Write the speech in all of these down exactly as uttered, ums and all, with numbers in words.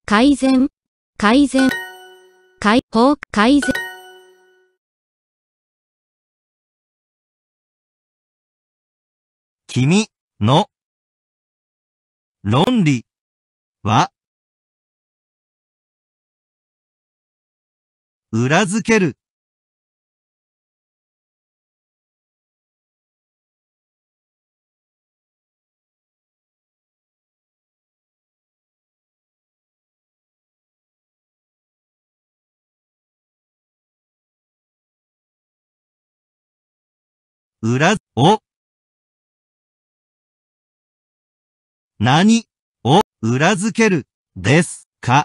改善、改善、改、法、改善。 君の論理は裏付ける。裏を何を裏付けるですか？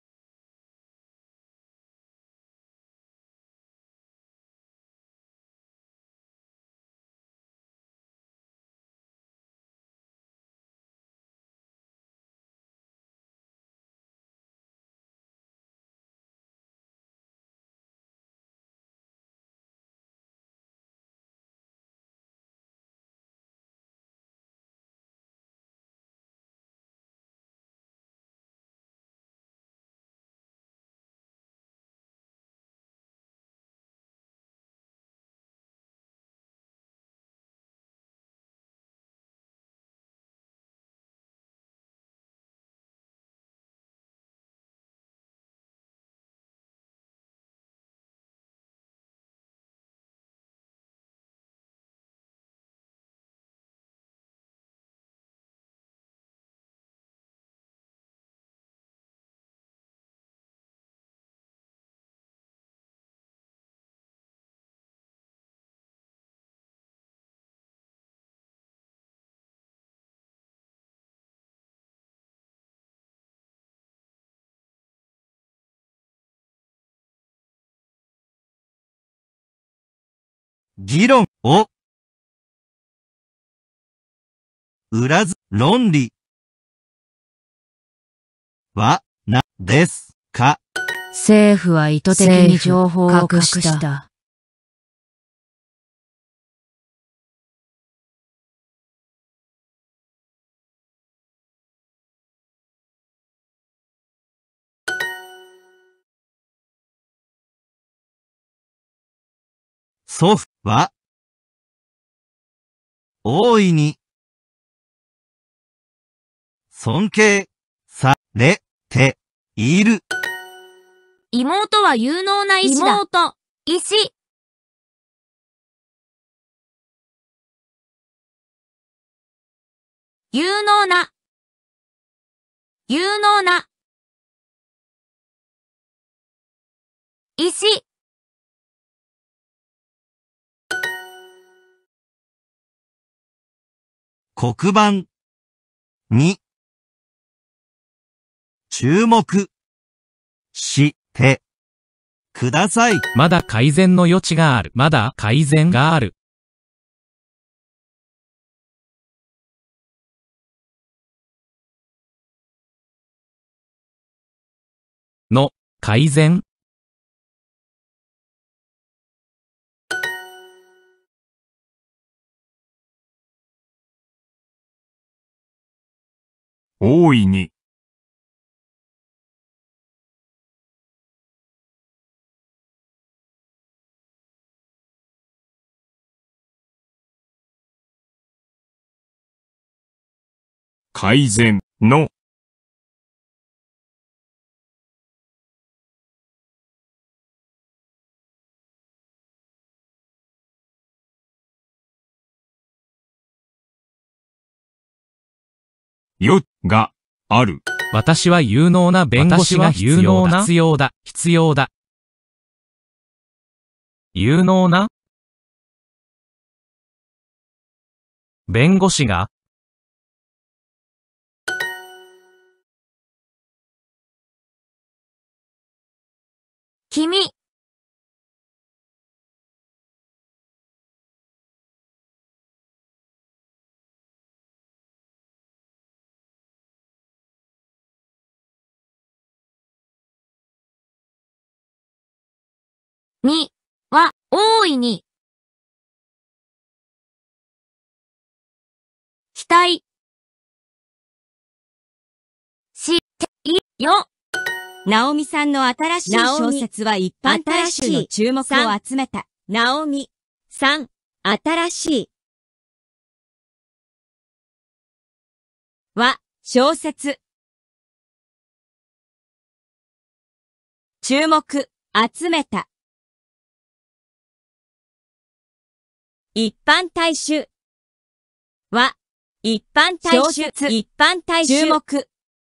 議論を裏付論理は何ですか？ 政府は意図的に情報を隠した。 祖父は大いに尊敬されている。 妹は有能な医師だ。妹、医師。有能な、有能な、医師。 黒板に注目してください。 まだ改善の余地がある。まだ改善がある。の改善。 大いに改善のよがある。 私は有能な弁護士が必要だ。必要だ。必要だ。有能な弁護士が君。に、は、大いに。期待。し、て、い、よ。 ナオミさんの新しい小説は一般大衆の注目を集めた。ナオミ。さん、新しい。は、小説。注目、集めた。一般大衆。は、一般大衆。一般大衆。注目。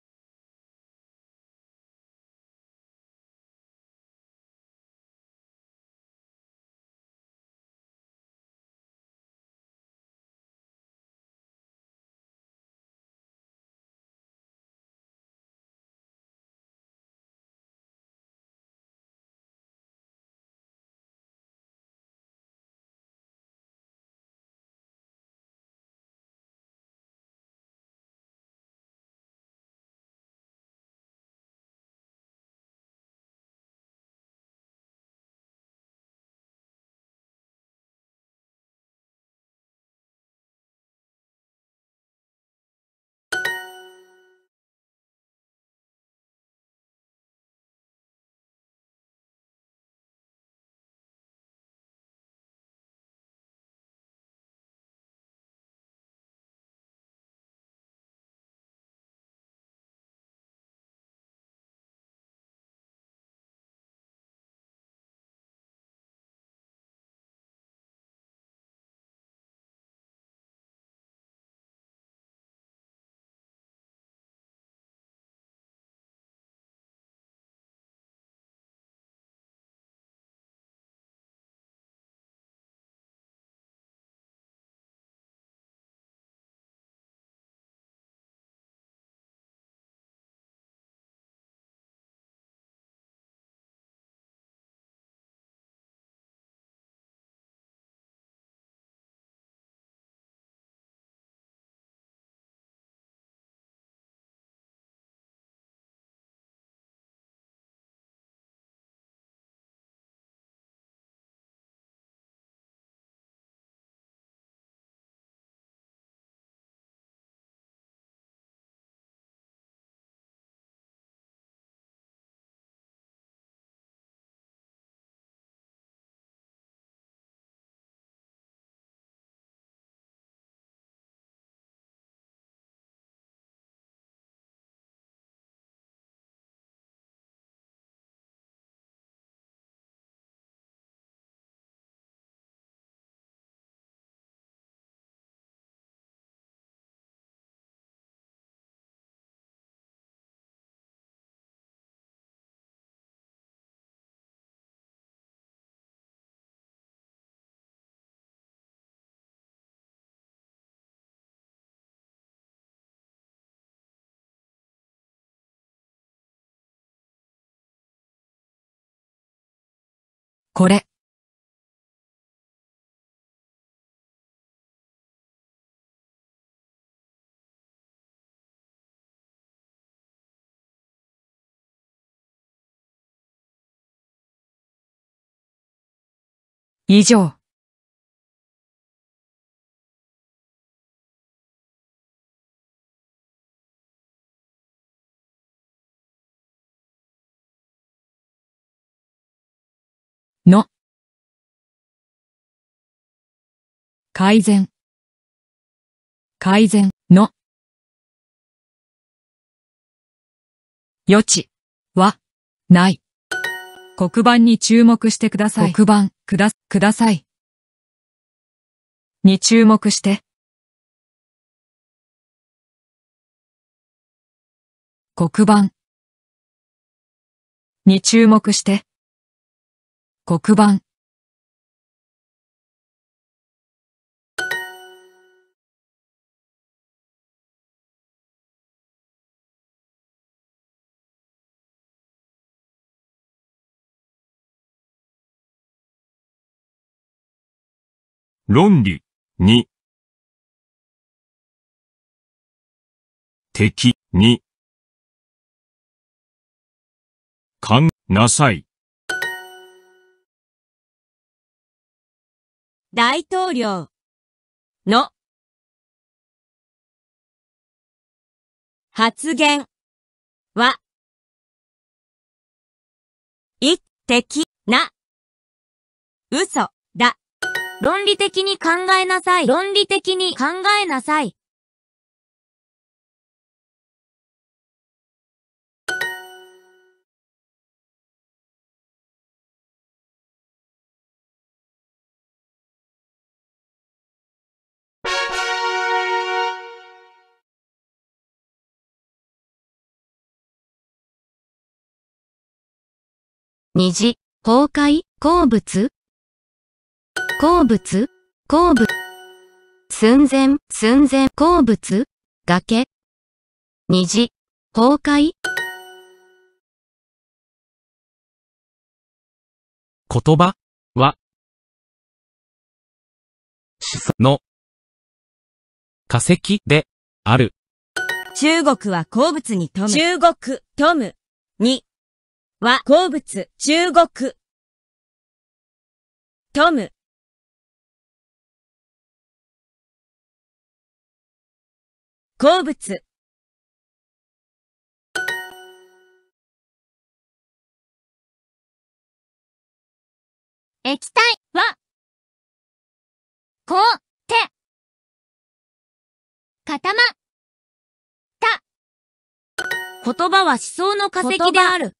これ。以上。の。改善。改善の。余地はない。黒板に注目してください。黒板くだ、ください。に注目して。黒板に注目して。黒板論理、に。敵、に。考なさい。 大統領の発言はい、敵、な。嘘、だ。論理的に考えなさい。論理的に考えなさい。 虹、崩壊、鉱物鉱物鉱物寸前、寸前、鉱物崖虹、崩壊言葉はの化石である。 中国は鉱物に富む。中国、富む。に、は鉱物。中国。富む。鉱物。液体は、こう、て、固ま、た。言葉は思想の化石である。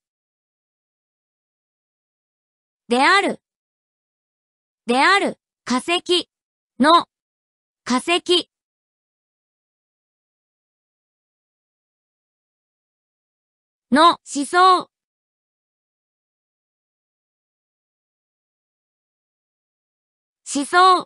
である。である。化石。の。化石。の思想。思想。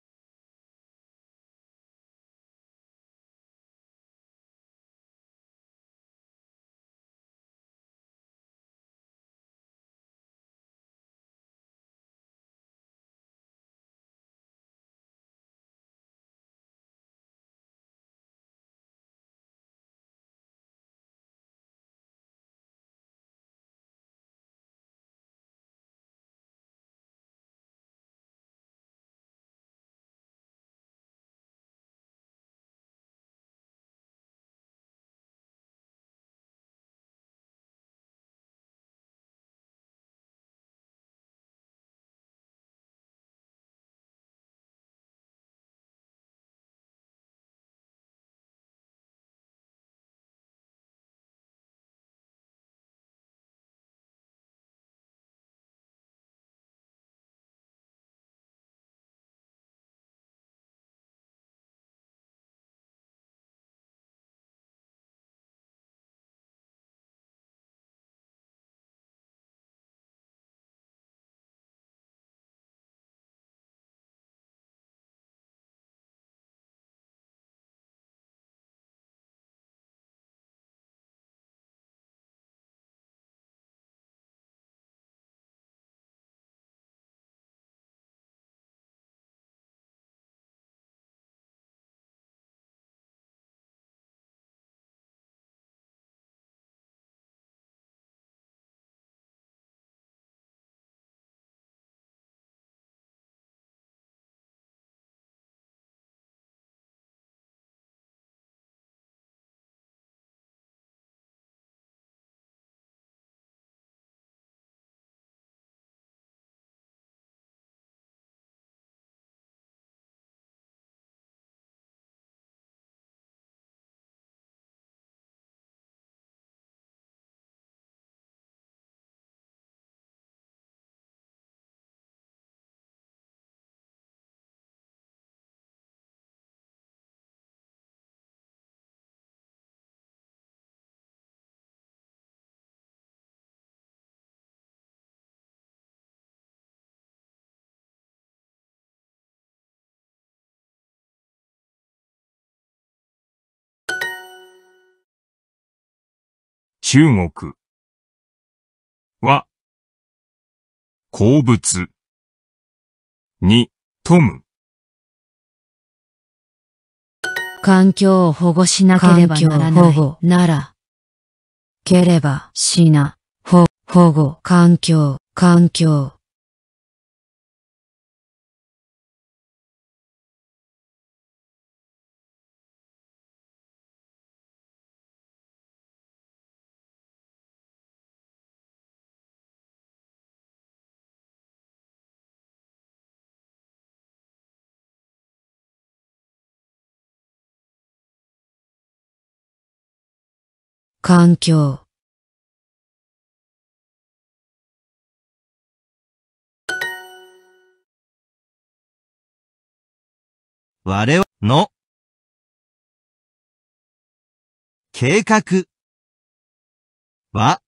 中国は鉱物に富む。 環境を保護しなければならない。環境保護なら、ければしな、ほ、保護、環境、環境。 環境。 我々の計画は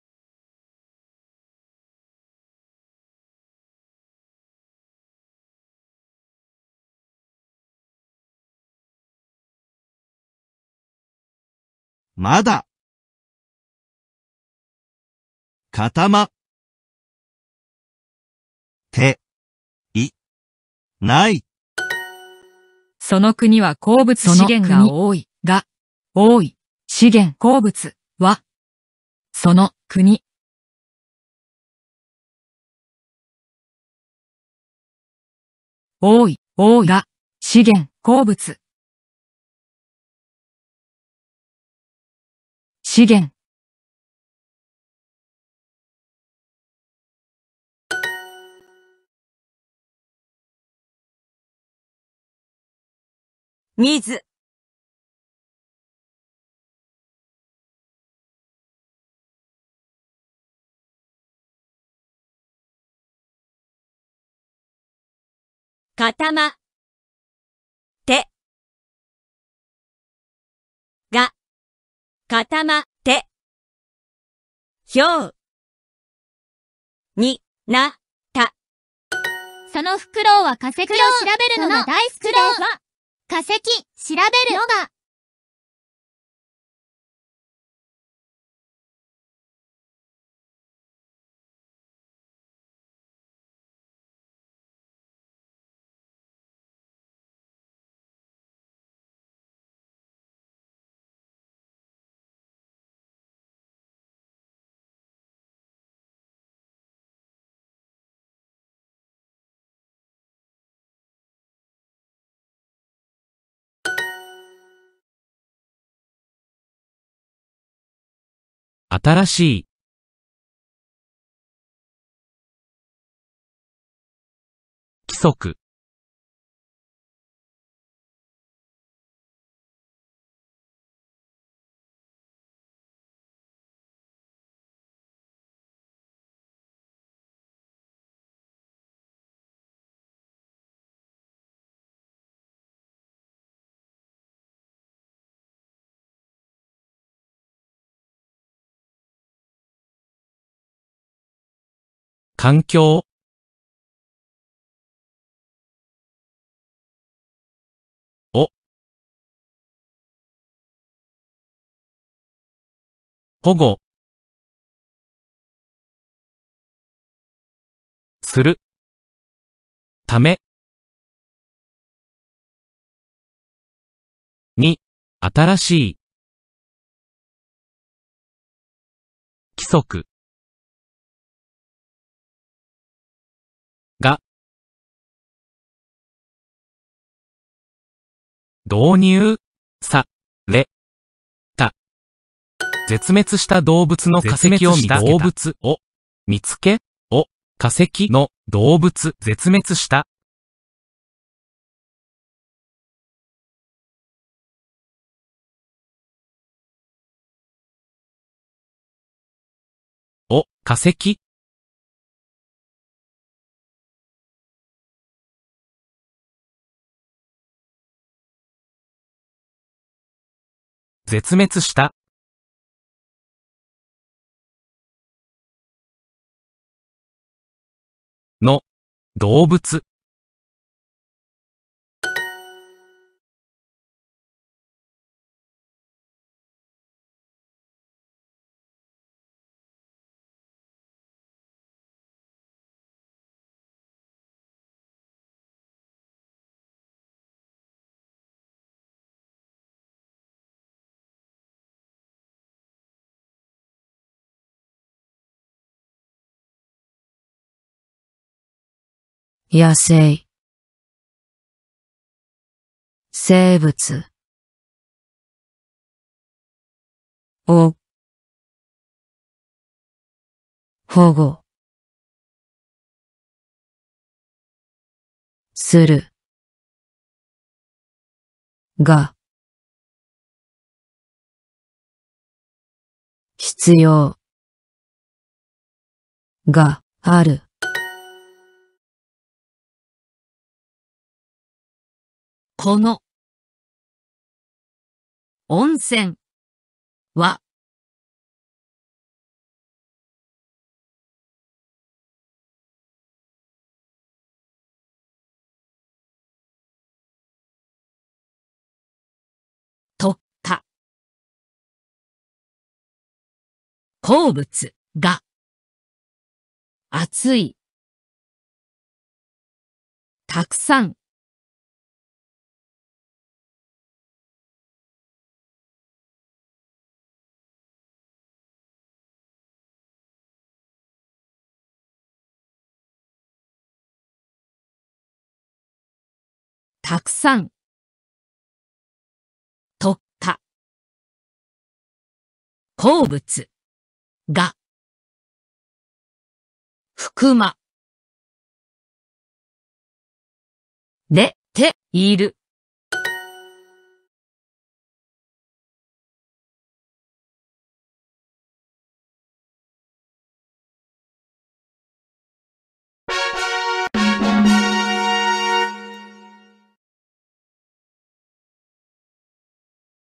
まだ固まっていないその国は鉱物資源が多い、が、多い、資源、鉱物は、その国。多い、多いが、資源、鉱物。資源。 水。固まってが固まってひょうになったそのフクロウは化石を調べるのが大好きです。化石、調べるのが。 新しい。規則。環境。を。保護。する。ため。に、新しい。規則。が。導入、さ、れ、た。絶滅した動物の化石を見つけた。動物を、見つけ、を、化石の動物、絶滅した。を、化石。絶滅した。の、動物。 野生。生物。を。保護。する。が。 必要がある。この温泉は取った鉱物が熱いたくさんたくさん取った鉱物が含まれている